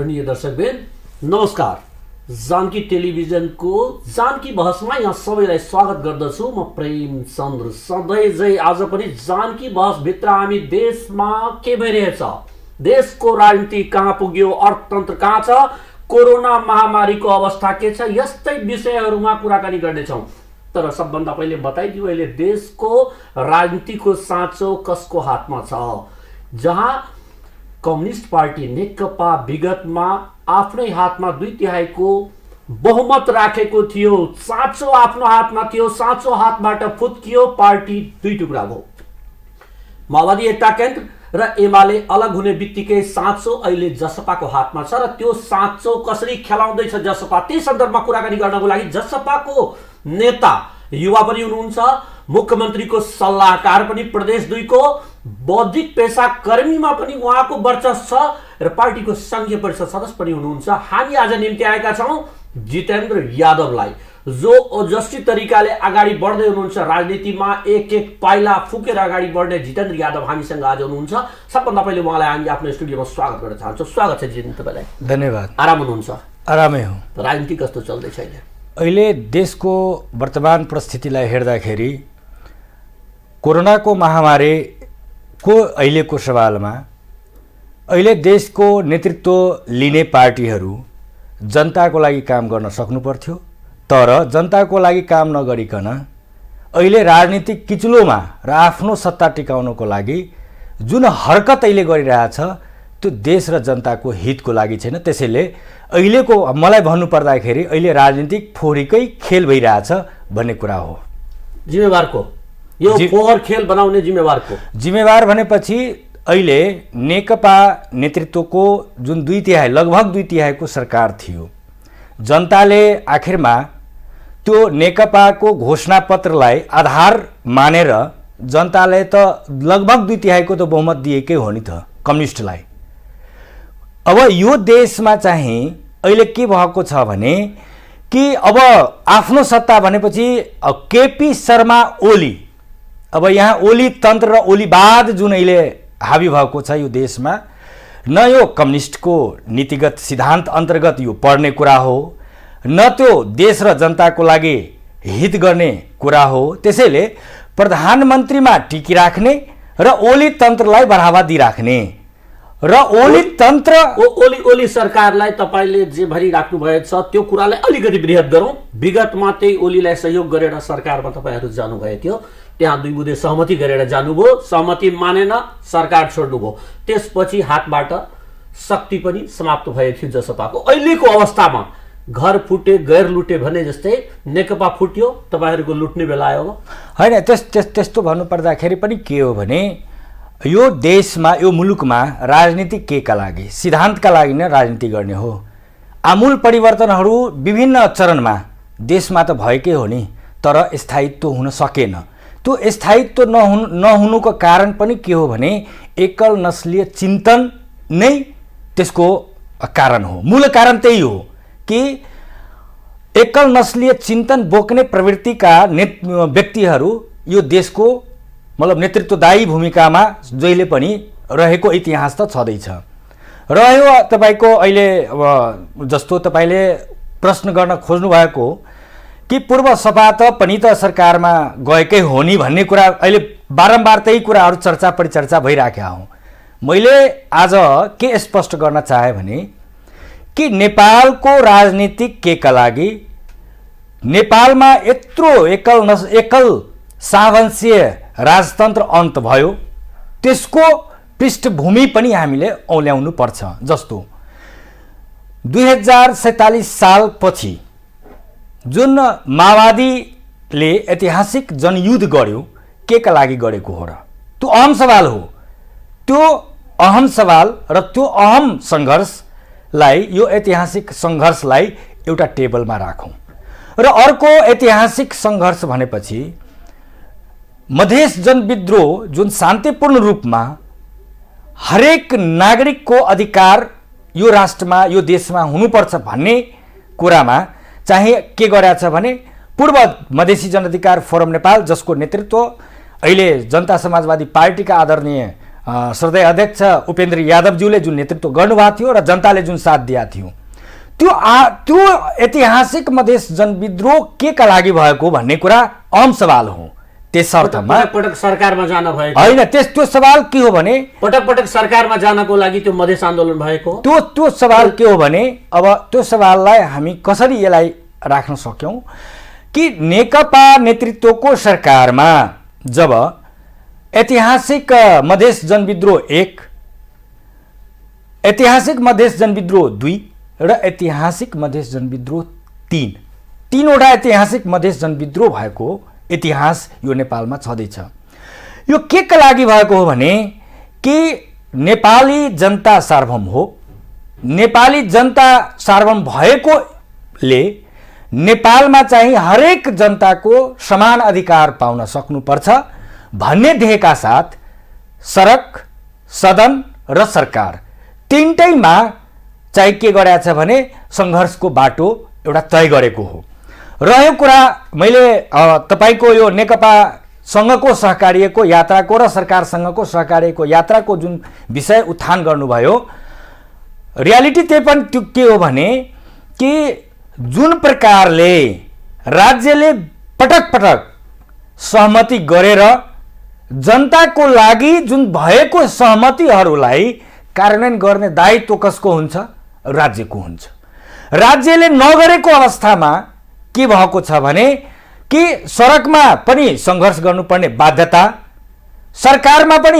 आदरणीय दर्शकबिन नमस्कार। जानकी टेलिभिजनको जानकी बहसमा यहाँ सबैलाई स्वागत गर्दछु। म प्रेम चन्द्र सधैँ झै आज पनि जानकी बहस भित्र हामी देशमा के भइरहेछ, देशको राजनीति कहाँ पुग्यो, अर्थतन्त्र कहाँ छ, कोरोना महामारीको अवस्था के छ, यस्तै विषयहरूमा कुराकानी गर्नेछौँ। तर सबभन्दा पहिले बताइदियो, अहिले देशको राजनीतिको साँचो कसको हातमा छ? जहाँ कम्युनिस्ट पार्टी नेकपा विगतमा आफ्नै हातमा 2/3 बहुमत राखेको थियो, साँचो आफ्नो हातमा थियो, साँचो हातबाट फुत्कियो, पार्टी 2 टुक्रा भयो। माओवादी एकता केन्द्र र एमाले अलग हुने बित्तिकै साँचो अहिले जसपाको हातमा छ र त्यो साँचो कसरी खेलाउँदैछ जसपा, त्यही सन्दर्भमा कुराकानी गर्नको लागि जसपाको नेता युवा पनि हुनुहुन्छ, मुख्यमन्त्रीको सल्लाहकार पनि प्रदेश 2 को बौद्धिक पेशा कर्मीमा पनि उहाँको वर्चस्व छ र पार्टीको संघीय परिषद सदस्य पनि हुनुहुन्छ। हामी आज निम्ति आएका छौं जितेन्द्र यादवलाई, जो ओजस्वी तरिकाले अगाडि बढ्दै हुनुहुन्छ, राजनीतिमा एक पाइला फुकेर अगाडि बढ्ने जितेन्द्र यादव हामीसँग आज हुनुहुन्छ। सबभन्दा पहिले उहाँलाई हामी आफ्नो स्टुडियोमा स्वागत गर्न चाहन्छौँ। स्वागत छ जितेन्द्र तपाईलाई। धन्यवाद। आराम हुनुहुन्छ? आरामै हो। राजनीति कस्तो चल्दैछ अहिले? अहिले देशको वर्तमान परिस्थितिलाई हेर्दाखेरि कोरोनाको महामारीको अहिलेको सवालमा अहिले देशको नेतृत्व लिने पार्टीहरू जनताको लागि काम गर्न सक्नु पर्थ्यो, तर जनताको लागि काम नगरिकन अहिले राजनीतिक किचलोमा र आफ्नो सत्ता टिकाउनको लागि जुन हरकत अहिले गरिरहेछ त्यो देश र जनताको हितको लागि छैन। त्यसैले अहिलेको मलाई भन्नुपर्दाखेरि अहिले राजनीतिक फोहोरीकै खेल भइरहेछ भन्ने कुरा हो। जिम्मेवारको यो फोहोर खेल बनाउने जिम्मेवार भनेपछि अहिले नेकपा नेतृत्वको जुन 2/3 लगभग 2/3 सरकार थियो, जनताले आखिरमा त्यो नेकपाको घोषणापत्रलाई आधार मानेर जनताले त लगभग 2/3 त बहुमत दिएकै हो नि त कम्युनिस्टलाई। अब यो देशमा चाहिँ अहिले के भएको छ भने कि अब आफ्नो सत्ता भनेपछि केपी शर्मा ओली, अब यहाँ ओली तन्त्र र ओलीवाद जुन अहिले हावी भएको छ यो देशमा, न यो कम्युनिस्टको नीतिगत सिद्धान्त अन्तर्गत यो पढ्ने कुरा हो, न त्यो देश र जनताको लागि हित गर्ने कुरा हो। त्यसैले प्रधानमन्त्रीमा टिकिराख्ने र ओली तन्त्रलाई बढावा दिइराख्ने र ओली तन्त्र ओली सरकारलाई तपाईले जे भरिराख्नु भएको छ त्यो कुरालाई अलिकति बृहत गरौँ। विगतमा त्यही ओलीलाई सहयोग गरेर सरकारमा तपाईहरु जानुभएको थियो, त्यहाँ 2 बुँदे सहमति गरेर जानुभयो, सहमति मानेन, सरकार छोड्नुभयो, त्यसपछि हातबाट शक्ति पनि समाप्त भएको थियो जसपाको। अहिलेको अवस्थामा घर फुटे गैर लुटे भने जस्तै नेकपा फुट्यो, तपाईहरुको लुट्ने बेला आयो हैन? त्यस्तो भन्नुपर्दाखेरि पनि के हो भने यो देशमा यो मुलुकमा राजनीति केका लागि, सिद्धान्तका लागि नै राजनीति गर्ने हो। आमूल परिवर्तनहरू विभिन्न चरणमा देशमा त भएकै हो नि, तर स्थायित्व हुन सकेन। त्यो स्थायित्व नहुनुको कारण पनि के हो भने एकल नस्लीय चिन्तन नै त्यसको कारण हो। मूल कारण त्यही हो कि एकल नस्लीय चिन्तन बोक्ने प्रवृत्तिका व्यक्तिहरू यो देशको मतलब नेतृत्वदायी भूमिकामा जहिले पनि रहेको इतिहास त छँदैछ। रह्यो तपाईको अहिले जस्तो तपाईले प्रश्न गर्न खोज्नु भएको कि पूर्व सपा त पनि त सरकारमा गएकै हो नि भन्ने कुरा अहिले बारम्बार त्यही कुराहरू चर्चा परिचर्चा भइराखेका हौ। मैले आज के स्पष्ट गर्न चाहे भने कि नेपालको राजनीतिक केका लागि नेपालमा यत्रो एकल सावंशीय राजतन्त्र अन्त भयो, त्यसको पृष्ठभूमि पनि हामीले औल्याउनु पर्छ। जस्तो 2047 सालपछि जुन माओवादीले ऐतिहासिक जनयुद्ध गर्यो, केका लागि गरेको हो र? त्यो अहम सवाल हो। त्यो अहम सवाल र त्यो अहम सङ्घर्षलाई, यो ऐतिहासिक सङ्घर्षलाई एउटा टेबलमा राखौँ। र अर्को ऐतिहासिक सङ्घर्ष भनेपछि मधेस जनविद्रोह जुन शान्तिपूर्ण रूपमा हरेक नागरिकको अधिकार यो राष्ट्रमा यो देशमा हुनुपर्छ भन्ने कुरामा चाहिँ के गरेछ भने पूर्व मधेसी जनअधिकार फोरम नेपाल, जसको नेतृत्व अहिले जनता समाजवादी पार्टीका आदरणीय श्रद्धेय अध्यक्ष उपेन्द्र यादवज्यूले जुन नेतृत्व गर्नुभएको थियो र जनताले जुन साथ दिएको थियो, त्यो ऐतिहासिक मधेस जनविद्रोह के का लागि भएको भन्ने कुरा अहम सवाल हो। त्यस अर्थमा पटक सरकारमा जान भएको होइन, त्यो सवाल के हो भने पटक सरकारमा जानको लागि त्यो मधेस आन्दोलन भएको त्यो सवाल के हो भने अब त्यो सवाललाई हामी कसरी यसलाई राख्न सक्यौं कि नेकपा नेतृत्वको सरकारमा जब ऐतिहासिक मधेस जनविद्रोह 1, ऐतिहासिक मधेस जनविद्रोह 2 र ऐतिहासिक मधेस जनविद्रोह 3, तीनवटा ऐतिहासिक मधेस जनविद्रोह भएको इतिहास यो नेपालमा छँदैछ। यो के का लागि भएको हो भने कि नेपाली जनता सार्वभौम हो। नेपाली जनता सार्वभौम भएकोले नेपालमा चाहिँ हरेक जनताको समान अधिकार पाउन सक्नुपर्छ भन्ने ध्येयका साथ सडक, सदन र सरकार तीनटैमा चाहिँ के गरेको छ भने सङ्घर्षको बाटो एउटा तय गरेको हो। र यो कुरा मैले तपाईको यो नेकपासँगको सहकार्यको यात्राको र सरकारसँगको सहकार्यको यात्राको जुन विषय उत्थान गर्नुभयो, रियालिटी त्यही पनि त्यो के हो भने कि जुन प्रकारले राज्यले पटक पटक सहमति गरेर जनताको लागि जुन भएको सहमतिहरूलाई कार्यान्वयन गर्ने दायित्व कसको हुन्छ? राज्यको हुन्छ। राज्यले नगरेको अवस्थामा के भएको छ भने कि सडकमा पनि सङ्घर्ष गर्नुपर्ने बाध्यता, सरकारमा पनि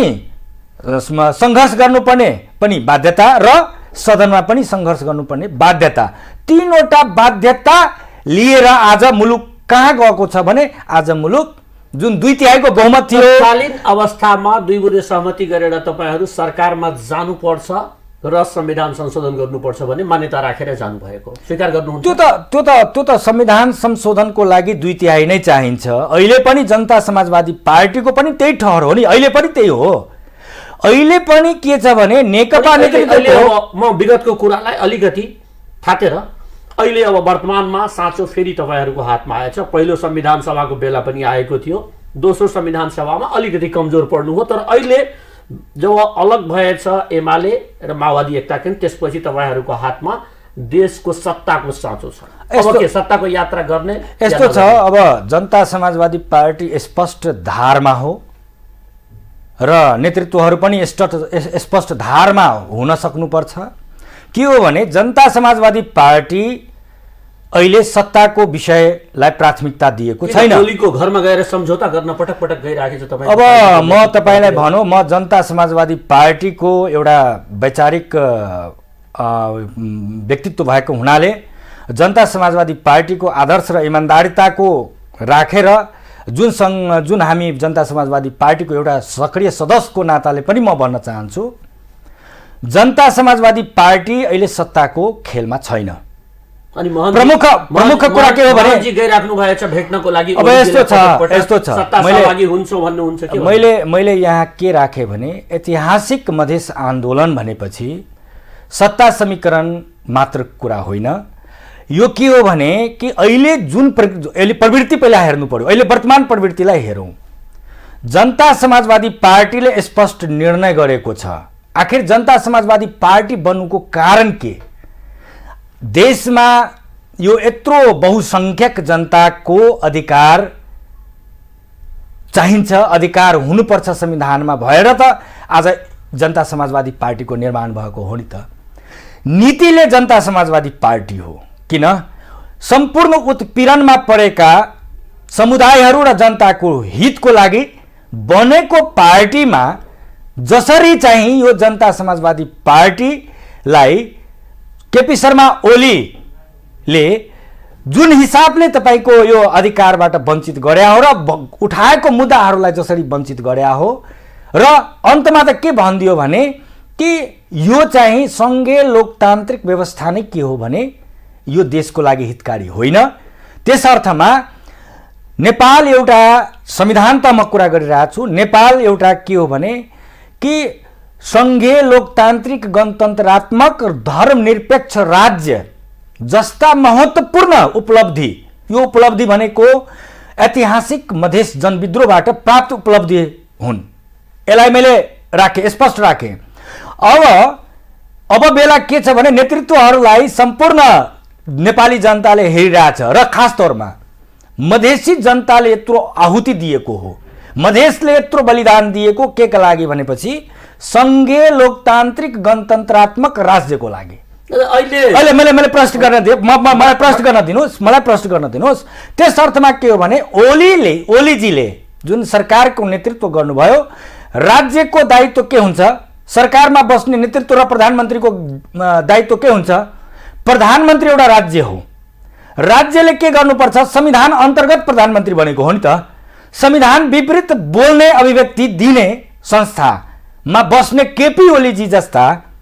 सङ्घर्ष गर्नुपर्ने पनि बाध्यता र सदनमा पनि सङ्घर्ष गर्नुपर्ने बाध्यता, तीनवटा बाध्यता लिएर आज मुलुक कहाँ गएको छ भने आज मुलुक जुन 2/3 बहुमत थियो तत्कालीन अवस्थामा 2 बुँदे सहमति गरेर तपाईहरू सरकारमा जानुपर्छ र संविधान संशोधन गर्नुपर्छ भने मान्यता राखेर जानु भएको स्वीकार गर्नुहुन्छ? त्यो त संविधान संशोधनको लागि 2/3 नै चाहिन्छ। अहिले पनि जनता समाजवादी पार्टीको पनि त्यही ठहर हो नि, अहिले पनि त्यही हो। अहिले पनि के छ भने नेकपा नेतृत्वको म विगतको कुरालाई अलिकति थातेर अहिले अब वर्तमानमा साँचो फेरि तपाईहरूको हातमा आएछ। पहिलो संविधान सभाको बेला पनि आएको थियो, दोस्रो संविधान सभामा अलिकति कमजोर पर्नु हो, तर अहिले जब अलग भएछ एमाले र माओवादी एकता केन्द्र, त्यसपछि तपाईहरूको हातमा देशको सत्ताको साँचो छ। अब के सत्ताको यात्रा गर्ने यस्तो छ। अब जनता समाजवादी पार्टी स्पष्ट धारमा हो र नेतृत्वहरू पनि स्पष्ट धारमा हुन सक्नुपर्छ। के हो भने जनता समाजवादी पार्टी अहिले सत्ताको विषयलाई प्राथमिकता दिएको छैन। टोलीको घरमा गएर सम्झौता गर्न पटक पटक गइराखेको छ तपाईँ। अब म तपाईलाई भनौँ, म जनता समाजवादी पार्टीको एउटा वैचारिक व्यक्तित्व भएको हुनाले जनता समाजवादी पार्टीको आदर्श र इमान्दारिताको राखेर जुन हामी जनता समाजवादी पार्टीको एउटा सक्रिय सदस्यको नाताले पनि म भन्न चाहन्छु, जनता समाजवादी पार्टी अहिले सत्ताको खेलमा छैन। अनि प्रमुख कुरा के हो भने गइराख्नु भएछ भेट्नको लागि। अब यस्तो छ मैले यहाँ के राखेँ भने ऐतिहासिक मधेस आन्दोलन भनेपछि सत्ता समीकरण मात्र कुरा होइन। यो के हो भने कि अहिले जुन प्रवृत्ति पहिला हेर्नु पर्यो, अहिले वर्तमान प्रवृत्तिलाई हेरौँ। जनता समाजवादी पार्टीले स्पष्ट निर्णय गरेको छ। आखिर जनता समाजवादी पार्टी बन्नुको कारण के? देशमा यो यत्रो बहुसंख्यक जनताको अधिकार चाहिन्छ, अधिकार हुनुपर्छ संविधानमा भएर त आज जनता समाजवादी पार्टीको निर्माण भएको हो नि त। नीतिले जनता समाजवादी पार्टी हो, किन सम्पूर्ण उत्पीडनमा परेका समुदायहरू र जनताको हितको लागि बनेको पार्टीमा जसरी चाहिँ यो जनता समाजवादी पार्टीलाई केपी शर्मा ओलीले जुन हिसाबले तपाईको यो अधिकारबाट वञ्चित गरे हो र उठाएको मुद्दाहरूलाई जसरी वञ्चित गरे हो र अन्तमा त के भनिदियो भने कि यो चाहिँ संघीय लोकतान्त्रिक व्यवस्था नै के हो भने यो देशको लागि हितकारी होइन। त्यस अर्थमा नेपाल एउटा संविधान त म कुरा गरिरहेको छु, नेपाल एउटा के हो भने कि संघीय लोकतान्त्रिक गणतन्त्रात्मक धर्मनिरपेक्ष राज्य जस्ता महत्त्वपूर्ण उपलब्धि, यो उपलब्धि भनेको ऐतिहासिक मधेस जनविद्रोहबाट प्राप्त उपलब्धि हुन्। यसलाई मैले राखे, स्पष्ट राखे। अब बेला के छ भने नेतृत्वहरूलाई सम्पूर्ण नेपाली जनताले हेरिरहेछ र खास तौरमा मधेसी जनताले यत्रो आहुति दिएको हो, मधेसले यत्रो बलिदान दिएको के का लागि भनेपछि संघीय लोकतान्त्रिक गणतन्त्रात्मक राज्यको लागि। अहिले मैले प्रश्न गर्न दिए, मलाई प्रश्न गर्न दिनुहोस्। त्यस अर्थमा के हो भने ओलीजीले जुन सरकारको नेतृत्व गर्नुभयो, राज्यको दायित्व के हुन्छ, सरकारमा बस्ने नेतृत्व र प्रधानमन्त्रीको दायित्व के हुन्छ? प्रधानमन्त्री एउटा राज्य हो, राज्यले के गर्नुपर्छ? संविधान अन्तर्गत प्रधानमन्त्री बनेको हो नि त। संविधान विपरीत बोल्ने अभिव्यक्ति दिने संस्थामा बस्ने केपी ओलीजी जस्ता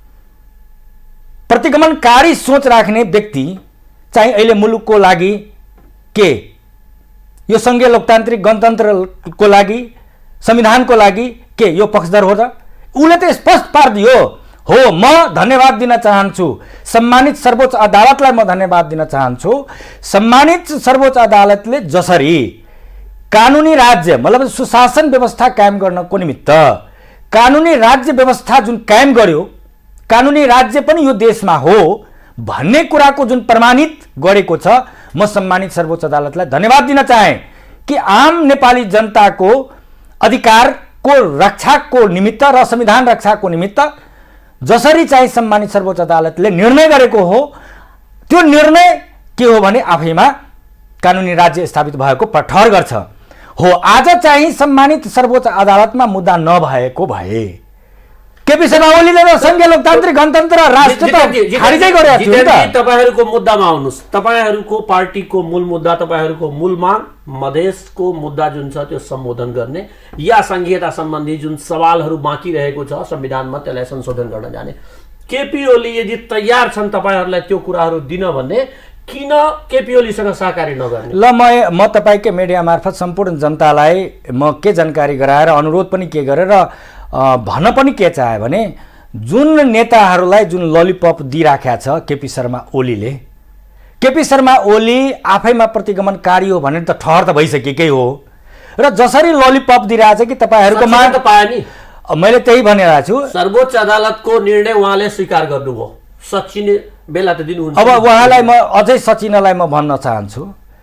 प्रतिगमनकारी सोच राख्ने व्यक्ति चाहिँ अहिले मुलुकको लागि के, यो संघीय लोकतान्त्रिक गणतन्त्रको लागि, संविधानको लागि के यो पक्षधर हो त? उले त स्पष्ट पारिदियो हो। म धन्यवाद दिन चाहन्छु सम्मानित सर्वोच्च अदालतलाई, म धन्यवाद दिन चाहन्छु। सम्मानित सर्वोच्च अदालतले जसरी कानुनी राज्य मतलब सुशासन व्यवस्था कायम गर्नको निमित्त कानुनी राज्य व्यवस्था जुन कायम गर्यो, कानुनी राज्य पनि यो देशमा हो भन्ने कुराको जुन प्रमाणित गरेको छ, म सम्मानित सर्वोच्च अदालतलाई धन्यवाद दिन चाहे कि आम नेपाली जनताको अधिकारको रक्षाको निमित्त र संविधान रक्षाको निमित्त जसरी चाहिँ सम्मानित सर्वोच्च अदालतले निर्णय गरेको हो, त्यो निर्णय के हो भने आफैमा कानुनी राज्य स्थापित भएको ठहर गर्छ हो। आज चाहिँ सम्मानित सर्वोच्च अदालतमा मुद्दा नभएको भए केपी शर्मा ओलीले र संघीय लोकतान्त्रिक गणतन्त्र राष्ट्र त खारिजै गरेको थियो नि त। तपाईहरुको मुद्दामा आउनुस्। तपाईहरुको पार्टीको मूल मुद्दा, तपाईहरुको मूल माग मधेसको मुद्दा जुन छ त्यो सम्बोधन गर्ने या संघीयता सम्बन्धी जुन सवालहरु बाँकी रहेको छ संविधानमा त्यसलाई संशोधन गर्न जाने, केपी ओली यदि तयार छन् तपाईहरुलाई त्यो कुराहरु दिन भन्ने, किन केपी ओलीसँग सहकारी नगर्ने? ल म तपाईकै मिडिया मार्फत सम्पूर्ण जनतालाई म के जानकारी गराएर अनुरोध पनि के गरेर भन्न पनि के चाहे भने, जुन नेताहरूलाई जुन ललिपप दिइराखेको छ केपी शर्मा ओलीले, केपी शर्मा ओली आफैमा प्रतिगमनकारी हो भनेर त ठहर त भइसकेकै हो र जसरी ललिपप दिइरहेछ कि तपाईहरुको माग त पाए नि। मैले त्यही भनिरहेको छु। सर्वोच्च अदालतको निर्णय उहाँले स्वीकार गर्नुभयो, सचिने बेला त दिनुहुन्छ। अब उहाँलाई म अझै सचिनलाई म भन्न चाहन्छु,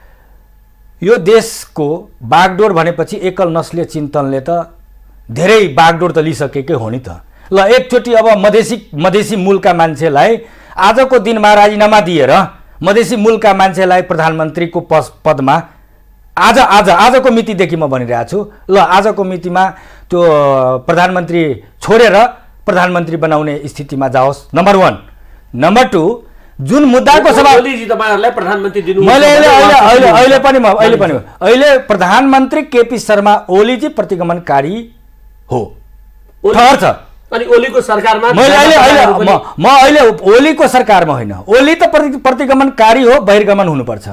यो देशको बागडोर भनेपछि एकल नस्लीय चिन्तनले त धेरै बागडोर त लिइसकेकै हो नि त। ल एकचोटि अब मधेसी मूलका मान्छेलाई आजको दिनमा राजीनामा दिएर मधेसी मूलका मान्छेलाई प्रधानमन्त्रीको पदमा आजको मितिदेखि म भनिरहेको छु, ल आजको मितिमा त्यो प्रधानमन्त्री छोडेर प्रधानमन्त्री बनाउने स्थितिमा जाओस्, नम्बर 1। नम्बर 2, जुन मुद्दाको सवाल ओलीजी तपाईहरुलाई प्रधानमन्त्री दिनु, अहिले प्रधानमन्त्री केपी शर्मा ओलीजी प्रतिगमनकारी हो ठहर छ। अनि ओलीको सरकारमा म अहिले ओलीको सरकारमा होइन, ओली त प्रतिगमनकारी हो, बहिर्गमन हुनुपर्छ।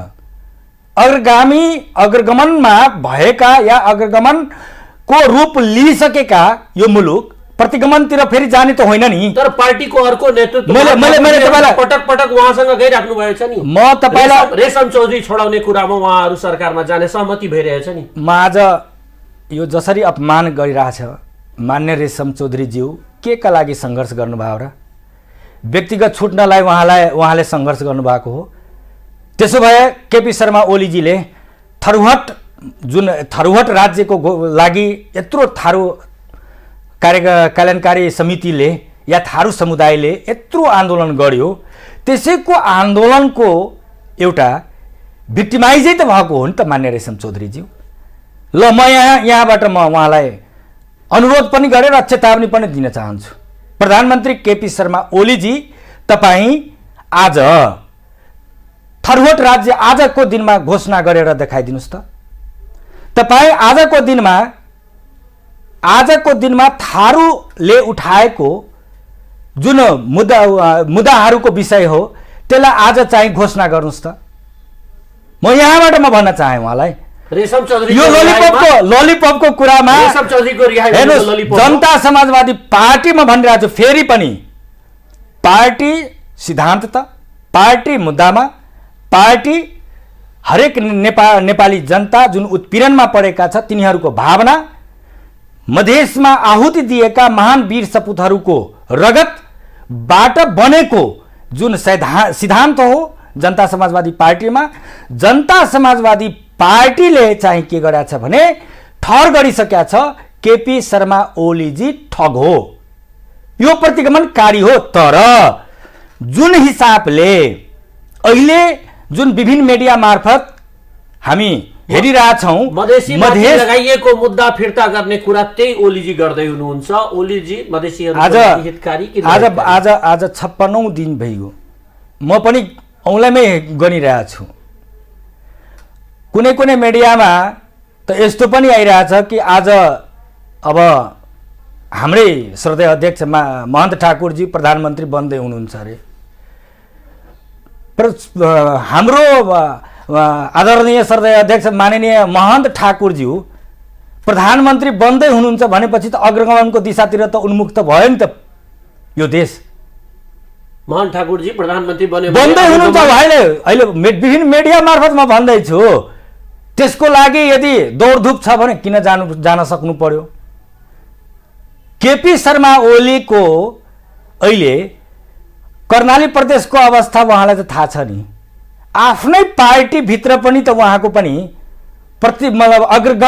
अग्रगमनमा भएका या अग्रगमनको रूप लिइसकेका यो मुलुक प्रतिगमनतिर फेरि जाने त होइन नि। तर पार्टीको अर्को नेतृत्व मैले तपाईलाई पटक उहाँसँग गइराख्नु भएको छ नि। म तपाईलाई रेशम चौधरी छोडाउने कुरामा उहाँहरु सरकारमा जाने सहमति भइरहेछ नि। म आज यो जसरी अपमान गरिरहेछ मान्य रेशम चौधरीज्यू के का लागि संघर्ष गर्नुभयो र? व्यक्तिगत छुट्नलाई उहाँले संघर्ष गर्नुभएको हो। त्यसो भए केपी शर्मा ओलीजीले थरुहट राज्यको लागि यत्रो थारू कल्याणकारी समितिले या थारू समुदायले यत्रो आन्दोलन गर्यो, त्यसैको आन्दोलनको एउटा भिक्टिमाइजै त भएको हो नि त मान्य रेशम चौधरीज्यू। ल म यहाँबाट म उहाँलाई अनुरोध पनि गरेर चेतावनी पनि दिन चाहन्छु। प्रधानमन्त्री केपी शर्मा ओलीजी, तपाईँ आज थरुहट राज्य आजको दिनमा घोषणा गरेर देखाइदिनुस् त। तपाईँ आजको दिनमा थारूले उठाएको जुन मुद्दाहरूको विषय हो त्यसलाई आज चाहिँ घोषणा गर्नुस् त। म यहाँबाट म भन्न चाहे उहाँलाई, रेशम चौधरी यो ललिपपको कुरामा रेशम चौधरीको रिहाई ललिपप जनता समाजवादी पार्टी म भनिरहेको छु, फेरि पनि पार्टी सिद्धान्त त, पार्टी मुद्दामा, पार्टी हरेक नेपाली जनता जुन उत्पीडनमा परेका छ तिनीहरूको भावना मधेसमा आहुति दिएका महान वीर सपुतहरूको रगतबाट बनेको जुन सिद्धान्त हो जनता समाजवादी पार्टीमा, जनता समाजवादी पार्टीले चाहिँ के गरेको छ भने ठहर गरिसकेका छ केपी शर्मा ओलीजी ठग हो, यो प्रतिगमनकारी हो। तर जुन हिसाबले अहिले जुन विभिन्न मिडिया मार्फत हामी हेरिरहेछौँ, मधेसी लगाइएको मुद्दा फिर्ता गर्ने कुरा त्यही ओलीजी गर्दै हुनुहुन्छ। ओलीजी मधेसीहरूको हितकारी कि आज 56औं दिन भयो, म पनि औँलामै गनिरहेको छु। कुनै कुनै मिडियामा त यस्तो पनि आइरहेछ कि आज अब हाम्रै श्रद्धेय अध्यक्ष महन्त ठाकुरजी प्रधानमन्त्री बन्दै हुनुहुन्छ अरे। हाम्रो आदरणीय श्रद्धेय अध्यक्ष माननीय महन्त ठाकुरज्यू प्रधानमन्त्री बन्दै हुनुहुन्छ भनेपछि त अग्रगमनको दिशातिर त उन्मुक्त भयो नि त यो देश। महन्त ठाकुरजी प्रधानमन्त्री बन्दै हुनुहुन्छ अहिले विभिन्न मिडिया मार्फत म भन्दैछु। त्यसको लागि यदि दौडधुप छ भने किन जान सक्नु पर्यो? केपी शर्मा ओलीको अहिले कर्णाली प्रदेशको अवस्था उहाँलाई त थाहा छ नि। आफ्नै पार्टीभित्र पनि त उहाँको पनि मतलब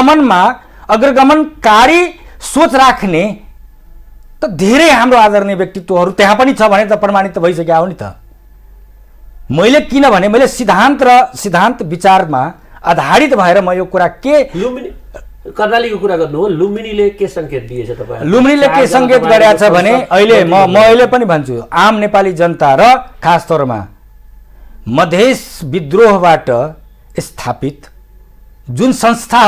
अग्रगमनकारी सोच राख्ने त धेरै हाम्रो आदरणीय व्यक्तित्वहरू त्यहाँ पनि छ भने त प्रमाणित भइसक्यो हो नि त। किनभने मैले सिद्धान्त विचारमा आधारित भएर म यो कुरा कर्णालीको कुरा गर्नु हो। लुम्बिनीले के संकेत दिएछ तपाईँ? लुम्बिनीले के संकेत गरेको छ भने अहिले म अहिले पनि भन्छु, आम नेपाली जनता र खास तौरमा मधेस विद्रोहबाट स्थापित जुन संस्था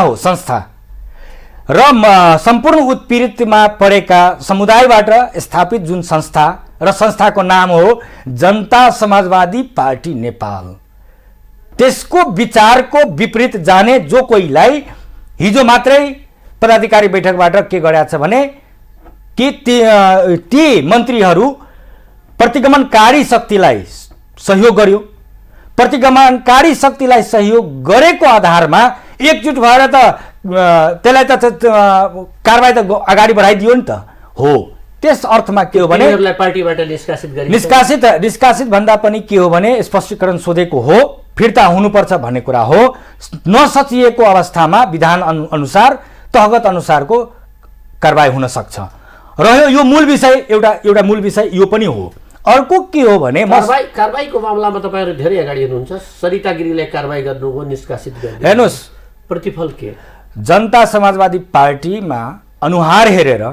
र सम्पूर्ण उत्पीडितमा परेका समुदायबाट स्थापित जुन संस्था र संस्थाको नाम हो जनता समाजवादी पार्टी नेपाल, त्यसको विचारको विपरीत जाने जो कोहीलाई हिजो मात्रै पदाधिकारी बैठकबाट के गरेको छ भने कि ती मन्त्रीहरू प्रतिगमनकारी शक्तिलाई सहयोग गर्यो। प्रतिगमनकारी शक्तिलाई सहयोग गरेको आधारमा एकजुट भएर त त्यसलाई त कारबाही त अगाडि बढाइदियो नि त हो। त्यस अर्थमा के हो भने पार्टीबाट निष्कासित भन्दा पनि के हो भने स्पष्टीकरण सोधेको हो, फिर्ता हुनुपर्छ भन्ने कुरा हो। नसचिएको अवस्थामा विधान अनुसार तहगत अनुसारको कारबाही हुन सक्छ। रह्यो यो मूल विषय, एउटा मूल विषय यो पनि हो। अर्को के हो भने कारबाहीको मामलामा तपाईहरु धेरै अगाडि हुनुहुन्छ। सरिता गिरीलाई कारबाही गर्नु हो, निष्कासित गर्नु, हेर्नुस् प्रतिफल के? जनता समाजवादी पार्टीमा अनुहार हेरेर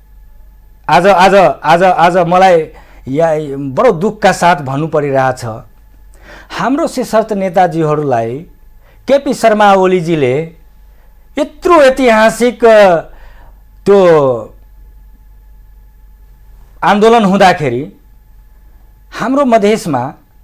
आज आज आज आज मलाई बडो दुःखका साथ भन्नु परिरहेछ, हाम्रो शीर्षस्थ नेताजीहरूलाई केपी शर्मा ओलीजीले यत्रो ऐतिहासिक त्यो आन्दोलन हुँदाखेरि हाम्रो मधेसमा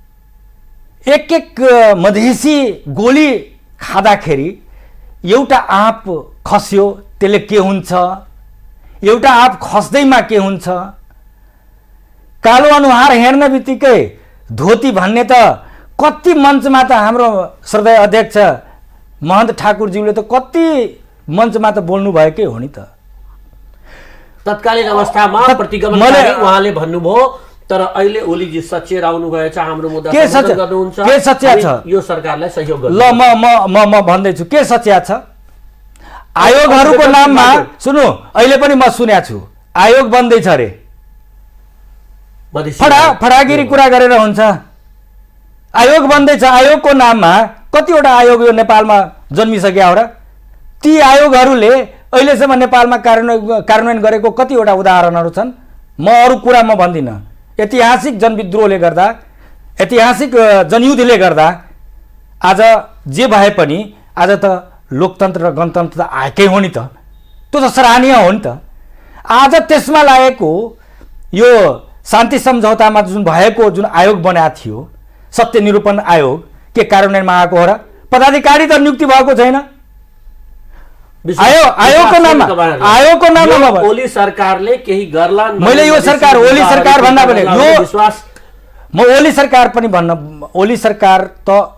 एक मधेसी गोली खाँदाखेरि एउटा आँप खस्यो, त्यसले के हुन्छ? एउटा आँप खस्दैमा के हुन्छ? कालो अनुहार हेर्न बित्तिकै धोती भन्ने त कति मञ्चमा त हाम्रो श्रद्धेय अध्यक्ष महन्त ठाकुरज्यूले त कति मञ्चमा त बोल्नु भएकै हो नि त। तत्कालीन अवस्थामा प्रतिगमनकारी उहाँले भन्नुभयो, तर अहिले ओलीजी सचेत आउनु भएछ, हाम्रो मुद्दा सम्बोधन गर्नुहुन्छ, के सच्चा छ? यो सरकारलाई सहयोग गर्नु। ल म भन्दैछु के सच्चा छ। आयोगहरूको नाममा सुन्नु, अहिले पनि म सुनेको छु आयोग बन्दैछ अरे, फडागिरी कुरा गरेर हुन्छ। आयोग बन्दैछ, आयोगको नाममा कतिवटा आयोग यो नेपालमा जन्मिसक्यो हो र? ती आयोगहरूले अहिलेसम्म नेपालमा कार्यान्वयन गरेको कतिवटा उदाहरणहरू छन्। म अरू कुरा म भन्दिनँ। ऐतिहासिक जनविद्रोहले गर्दा, ऐतिहासिक जनयुद्धले गर्दा आज जे भए पनि आज त लोकतन्त्र र गणतन्त्र त आएकै हो नि त, त्यो त सराहनीय हो नि त। आज त्यसमा लागेको यो शान्ति सम्झौतामा जुन भएको जुन आयोग बनाएको थियो, सत्य निरूपण आयोग, के कार्यान्वयनमा आएको हो र? पदाधिकारी त नियुक्ति भएको छैन। आयोगको नाममा ओली सरकारले केही गर्लान्। मैले यो सरकार ओली सरकार भन्दा पनि यो विश्वास म ओली सरकार पनि भन्न, ओली सरकार त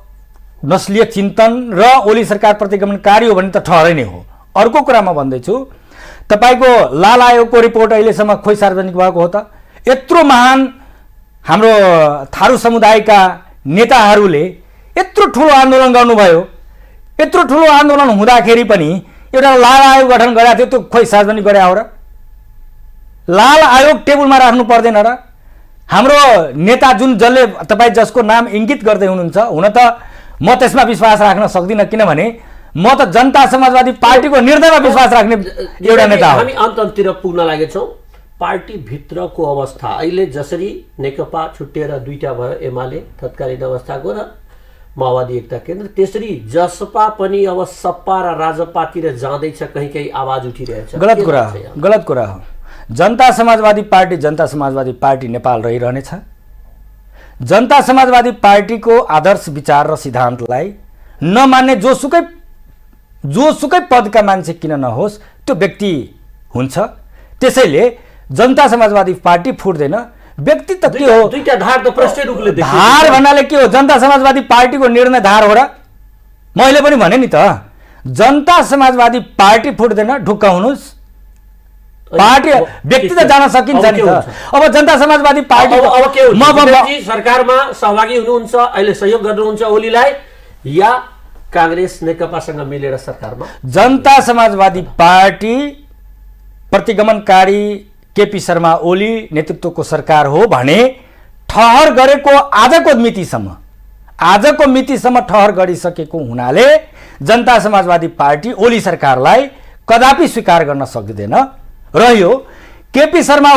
नस्लीय चिन्तन र ओली सरकार प्रतिगमनकारी हो भने त ठहरै नै हो। अर्को कुरा म भन्दैछु, तपाईको लाल आयोगको रिपोर्ट अहिलेसम्म खोइ सार्वजनिक भएको हो त? यत्रो महान हाम्रो थारू समुदायका नेताहरूले यत्रो ठुलो आन्दोलन गर्नुभयो, यत्रो ठुलो आन्दोलन हुँदाखेरि पनि एउटा लाल आयोग गठन गरेको थियो, त्यो खोइ सार्वजनिक गरे हो र? लाल आयोग टेबलमा राख्नु पर्दैन र? हाम्रो नेता जसले तपाईँ जसको नाम इङ्गित गर्दै हुनुहुन्छ, हुन त म त्यसमा विश्वास राख्न सक्दिनँ, किनभने म त जनता समाजवादी पार्टीको निर्णयमा विश्वास राख्ने एउटा नेता हो। हामी अन्ततिर पुग्न लागेछौँ। पार्टी भित्रको अवस्था अहिले जसरी नेकपा छुट्टिएर दुईटा भयो, एमाले तत्कालीन अवस्थाको र माओवादी एकता केन्द्र, त्यसरी जसपा पनि अब सपा र राजपातिर जाँदैछ, कहीँ आवाज उठिरहेछ। गलत कुरा हो। जनता समाजवादी पार्टी नेपाल रहिरहनेछ। जनता समाजवादी पार्टीको आदर्श विचार र सिद्धान्तलाई नमान्ने जोसुकै पदका मान्छे किन नहोस्, त्यो व्यक्ति हुन्छ। त्यसैले जनता समाजवादी पार्टी फुट्दैन। व्यक्ति त के हो? दुईटा धार त प्रष्ट रूपले देखिन्छ। धार भन्नाले के हो? जनता समाजवादी पार्टीको निर्णय धार हो र? मैले पनि भने नि त, जनता समाजवादी पार्टी फुट्दैन, ढुक्क हुनुहोस्। पार्टी व्यक्ति त जान सकिन्छ नि त। अब जनता समाजवादी पार्टी अब के हुन्छ? सरकारमा सहभागी हुनुहुन्छ, अहिले सहयोग गर्नुहुन्छ ओलीलाई, या कांग्रेस नेकपासँग मिलेर सरकारमा? जनता समाजवादी पार्टी प्रतिगमनकारी केपी शर्मा ओली नेतृत्वको सरकार हो भने ठहर गरेको आजको मितिसम्म ठहर गरिसकेको हुनाले जनता समाजवादी पार्टी ओली सरकारलाई कदापि स्वीकार गर्न सक्दैन। रह्यो केपी शर्मा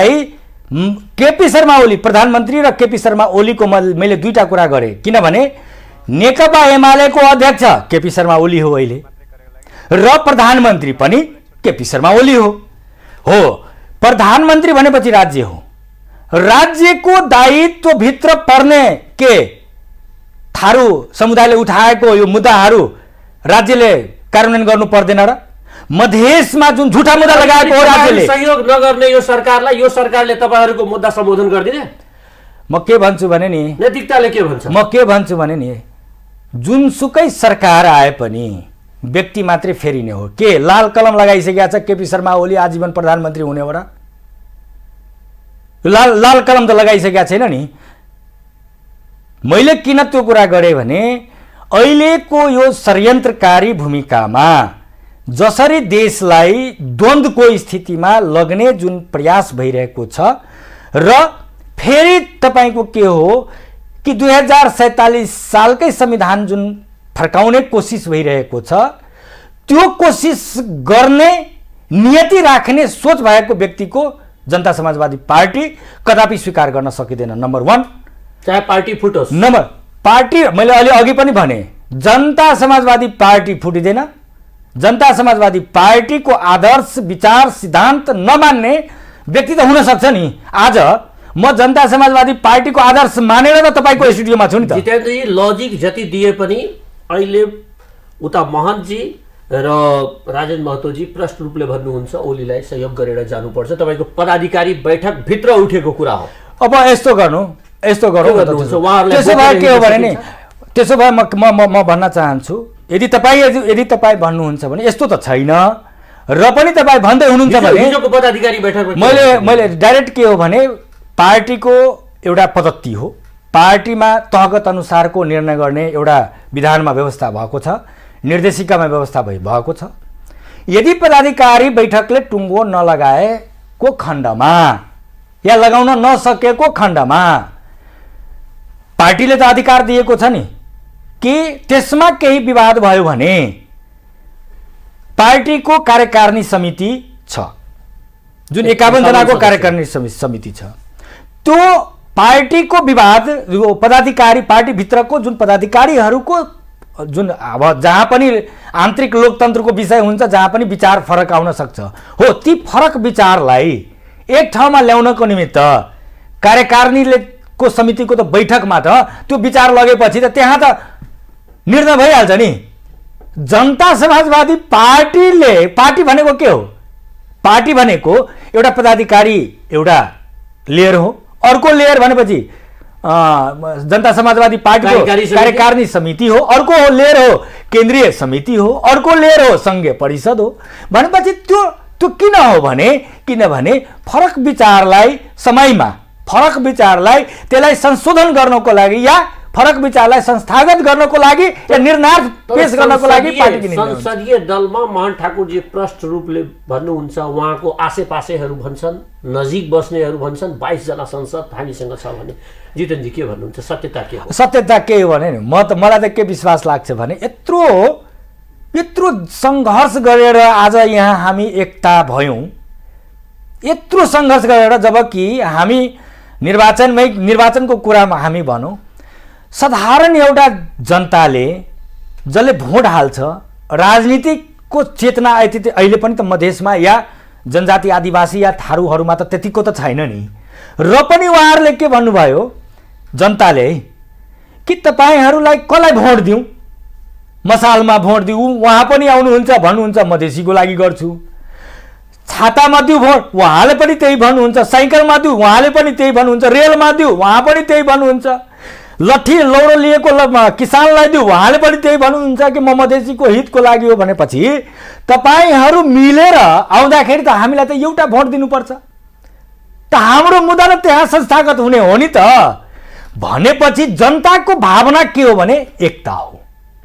ओली प्रधानमन्त्री र केपी शर्मा ओलीको मैले दुईटा कुरा गरेँ, किनभने नेकपा एमालेको अध्यक्ष केपी शर्मा ओली हो अहिले, र प्रधानमन्त्री पनि केपी शर्मा ओली हो। प्रधानमन्त्री भनेपछि राज्य हो। राज्यको दायित्व भित्र पर्ने के थारू समुदायले उठाएको यो मुद्दाहरू राज्यले कार्यान्वयन गर्नु पर्दैन र? मधेसमा जुन झुटा मुद्दा लगाएको हो राज्यले, सहयोग नगर्ने यो सरकारले तपाईहरुको मुद्दा सम्बोधन गर्दिने? म के भन्छु भने नि, नैतिकताले के भन्छ? म के भन्छु भने नि, जुनसुकै सरकार आए पनि व्यक्ति मात्रै फेरिने हो। के लाल कलम लगाइसकेका छ केपी शर्मा ओली आजीवन प्रधानमन्त्री हुने हो र? लाल कलम त लगाइसकेका छैन नि। मैले किन त्यो कुरा गरेँ भने अहिलेको यो षड्यन्त्रकारी भूमिकामा जसरी देशलाई द्वन्द्वको स्थितिमा लग्ने जुन प्रयास भइरहेको छ, र फेरि तपाईको के हो कि 2047 सालकै संविधान जुन फर्काउने कोसिस भइरहेको छ, त्यो कोसिस गर्ने नियति राख्ने सोच भएको व्यक्तिको जनता समाजवादी पार्टी कदापि स्वीकार गर्न सकिँदैन। नम्बर 1, चाहे पार्टी फुटोस्। पार्टी मैले अलि अघि पनि भने, जनता समाजवादी पार्टी फुटिँदैन। जनता समाजवादी पार्टीको आदर्श विचार सिद्धान्त नमान्ने व्यक्ति त हुन सक्छ नि। आज म जनता समाजवादी पार्टीको आदर्श मानेर त तपाईको स्टुडियोमा छु नि त। जितेन्द्रजी, लजिक जति दिए पनि अहिले उता महन्तजी र राजेन महतोजी प्रष्ट रूपले भन्नुहुन्छ ओलीलाई सहयोग गरेर जानुपर्छ। तपाईको पदाधिकारी बैठक भित्र उठेको कुरा हो। अब यस्तो गर्नु त्यसो भए के हो भने नि, त्यसो भए म भन्न चाहन्छु, यदि तपाईँ भन्नुहुन्छ भने यस्तो त छैन र पनि तपाईँ भन्दै हुनुहुन्छ भने पदाधिकारी बैठक मैले डाइरेक्ट के हो भने पार्टीको एउटा पद्धति हो। पार्टीमा तहगत अनुसारको निर्णय गर्ने एउटा विधानमा व्यवस्था भएको छ, निर्देशिकामा व्यवस्था भएको छ। यदि पदाधिकारी बैठकले टुङ्गो नलगाएको खण्डमा या लगाउन नसकेको खण्डमा पार्टीले त अधिकार दिएको छ नि कि त्यसमा केही विवाद भयो भने पार्टीको कार्यकारिणी समिति छ, जुन 51 जनाको कार्यकारिणी समिति छ। त्यो पार्टीको विवाद पदाधिकारी पार्टी भित्रको जुन पदाधिकारीहरूको जुन अब जहाँ पनि आन्तरिक लोकतन्त्रको विषय हुन्छ, जहाँ पनि विचार फरक आउन सक्छ हो, ती फरक विचारलाई एक ठाउँमा ल्याउनको निमित्त कार्यकारिणीले को समितिको त बैठकमा त त्यो विचार लगेपछि त त्यहाँ त निर्णय भइहाल्छ नि। जनता समाजवादी पार्टी भनेको के हो? पार्टी भनेको एउटा पदाधिकारी एउटा लेयर हो, अर्को लेयर भनेपछि जनता समाजवादी पार्टीको कार्यकारिणी समिति हो, अर्को लेयर हो केन्द्रीय समिति हो, अर्को लेयर हो संघीय परिषद हो। भनेपछि त्यो त्यो किन हो भने किनभने फरक विचारलाई समयमा फरक विचारलाई त्यसलाई संशोधन गर्नको लागि या फरक विचारलाई संस्थागत गर्नको लागि या निर्णायक पेश गर्नको लागि पार्टी संसदीय दलमा मोहन ठाकुरजी प्रष्ट रूपले भन्नुहुन्छ, उहाँको आसेपासेहरू भन्छन्, नजिक बस्नेहरू भन्छन् 22 जना संसद हामीसँग छ भने जितेनजी के भन्नुहुन्छ? सत्यता के हो? सत्यता के हो भने मलाई त के विश्वास लाग्छ भने यत्रो संघर्ष गरेर आज यहाँ हामी एकता भयौं, यत्रो संघर्ष गरेर, जबकि हामी निर्वाचनको कुरामा हामी भनौं साधारण एउटा जनताले जसले भोट हाल्छ, राजनीतिकको चेतना अहिले पनि त मधेसमा या जनजाति आदिवासी या थारूहरूमा त त्यतिको त छैन नि। र पनि उहाँहरूले के भन्नुभयो जनताले कि तपाईहरूलाई कसलाई भोट दिउँ, मसालमा भोट दिउँ, उहाँ पनि आउनुहुन्छ भन्नुहुन्छ मधेसीको लागि गर्छु, छातामा दिउँ भोट उहाँले पनि त्यही भन्नुहुन्छ, साइकलमा दिउँ उहाँले पनि त्यही भन्नुहुन्छ, रेलमा दिउँ उहाँ पनि त्यही भन्नुहुन्छ, लट्ठी लौरो लिएको किसानलाई दिउँ उहाँले पनि त्यही भन्नुहुन्छ कि म मधेसीको हितको लागि हो भनेपछि तपाईहरू मिलेर आउँदाखेरि त हामीलाई त एउटा भोट दिनुपर्छ, त हाम्रो मुद्दा त त्यहाँ संस्थागत हुने हो नि त। भनेपछि जनताको भावना के हो भने एकता हो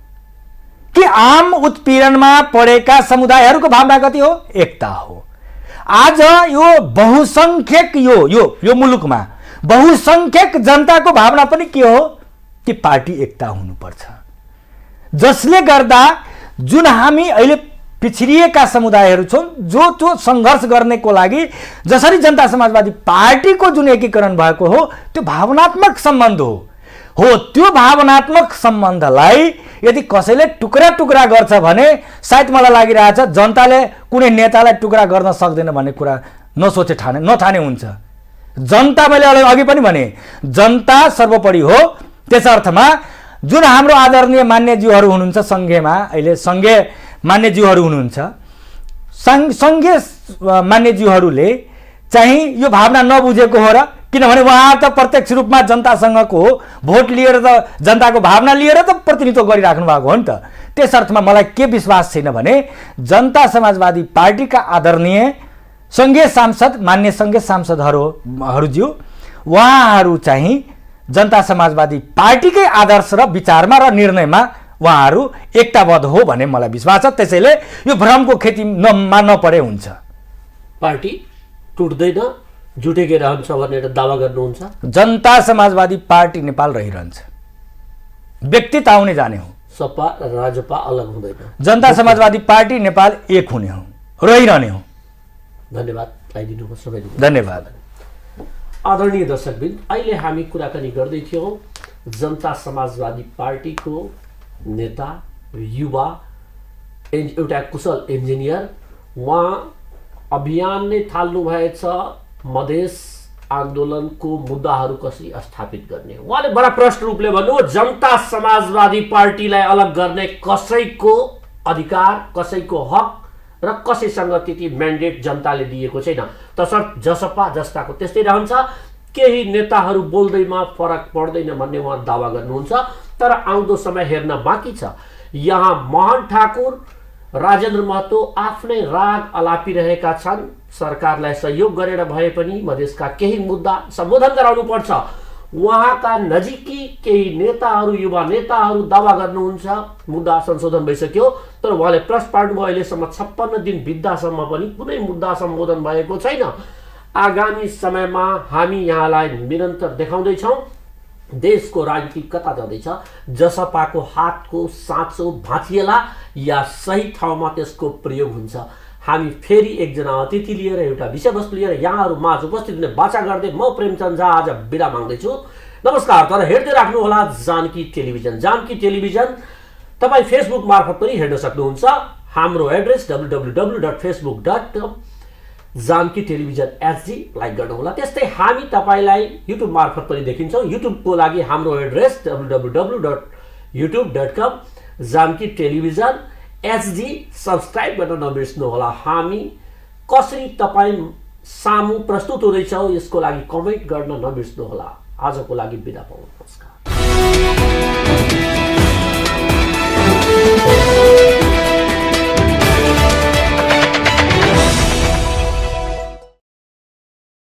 कि आम उत्पीडनमा परेका समुदायहरूको भावना कति हो? एकता हो। आज यो बहुसंख्यक यो मुलुकमा बहुसंख्यक जनताको भावना पनि के हो कि पार्टी एकता हुनुपर्छ, जसले गर्दा जुन हामी अहिले पिछडिएका समुदायहरू छौं जो संघर्ष गर्नेको लागि जसरी जनता समाजवादी पार्टीको जुन एकीकरण भएको हो त्यो भावनात्मक सम्बन्ध हो। त्यो भावनात्मक सम्बन्धलाई यदि कसैले टुक्रा टुक्रा गर्छ भने सायद मलाई लागिरहेछ जनताले कुनै नेतालाई टुक्रा गर्न सक्दैन भन्ने कुरा नठाने हुन्छ। जनता, मैले अघि पनि भने, जनता सर्वोपरि हो। त्यस अर्थमा जुन हाम्रो आदरणीय मान्यज्यूहरू हुनुहुन्छ संघीयमा, अहिले संघीय मान्यज्यूहरू हुनुहुन्छ, संघीय मान्यज्यूहरूले चाहिँ यो भावना नबुझेको हो र, किनभने उहाँ त प्रत्यक्ष रूपमा जनतासँगको भोट लिएर त जनताको भावना लिएर त प्रतिनिधित्व गरिराख्नु भएको हो नि त। त्यस अर्थमा मलाई के विश्वास छैन भने जनता समाजवादी पार्टीका आदरणीय संघीय सांसद, मान्य संघीय सांसदहरूज्यू उहाँहरू चाहिँ जनता समाजवादी पार्टीकै आदर्श र विचारमा र निर्णयमा उहाँहरू एकताबद्ध हो भन्ने मलाई विश्वास छ। त्यसैले यो भ्रमको खेतीमा नपरे हुन्छ। पार्टी टुट्दैन, जुटेकै रहन्छ भनेर दावा गर्नुहुन्छ? जनता समाजवादी पार्टी नेपाल रहिरहन्छ, व्यक्ति त आउने जाने हो, सपा राजपा अलग हुँदैन, जनता समाजवादी पार्टी नेपाल एक हुने हो, रहिरहने हो। धन्यवाद, आइदिनु सबैले धन्यवाद। आदरणीय दर्शकबिन, अहिले हामी कुराकानी गर्दै थियौं जनता समाजवादी पार्टीको नेता, युवा, एउटा कुशल इन्जिनियर, उहाँ अभियान नै थाल्नु भएछ मधेस आन्दोलनको मुद्दाहरू कसरी स्थापित गर्ने। उहाँले बडा प्रष्ट रूपले भन्नु, जनता समाजवादी पार्टीलाई अलग गर्ने कसैको अधिकार, कसैको हक र कसैसँग त्यति म्यान्डेट जनताले दिएको छैन। तसर्थ जसपा जस्ताको त्यस्तै रहन्छ, केही नेताहरू बोल्दैमा फरक पर्दैन भन्ने उहाँ दावा गर्नुहुन्छ। तर आउँदो समय हेर्न बाँकी छ। यहाँ मोहन ठाकुर, राजेन्द्र महतो आफ्नै राग अलापिरहेका छन्। सरकारलाई सहयोग गरेर भए पनि मधेसका केही मुद्दा सम्बोधन गराउनु पर्छ। उहाँका नजिकी केही नेताहरू, युवा नेताहरू दावा गर्नुहुन्छ मुद्दा संशोधन भइसक्यो, तर उहाँले प्रश्न पार्नुभयो अहिलेसम्म 56 दिन बित्दासम्म पनि कुनै मुद्दा सम्बोधन भएको छैन। आगामी समयमा हामी यहाँलाई निरन्तर देखाउँदैछौँ देशको राजनीति कता जाँदैछ, जसपाको हातको साँचो भाँचिएला या सही ठाउँमा त्यसको प्रयोग हुन्छ। हामी फेरि एकजना अतिथि लिएर, एउटा विषयवस्तु लिएर यहाँहरू माझ उपस्थित हुने बाचा गर्दै म प्रेमचन्द्र झा आज बिदा माग्दैछु। नमस्कार। तर हेर्दै राख्नुहोला जानकी टेलिभिजन। जानकी टेलिभिजन तपाईँ फेसबुक मार्फत पनि हेर्न सक्नुहुन्छ। हाम्रो address www.facebook.com Janaki television HD like गर्नुहोला। त्यस्तै हामी तपाईलाई युट्युब मार्फत पनि देखिन्छौँ। युट्युबको लागि हाम्रो address www.youtube.com Janaki television HD subscribe गर्न नबिर्स्नुहोला। हामी कसरी तपाईँ सामु प्रस्तुत हुँदैछौँ यसको लागि कमेन्ट गर्न नबिर्स्नुहोला। आजको लागि बिदा पाउँ। नमस्कार।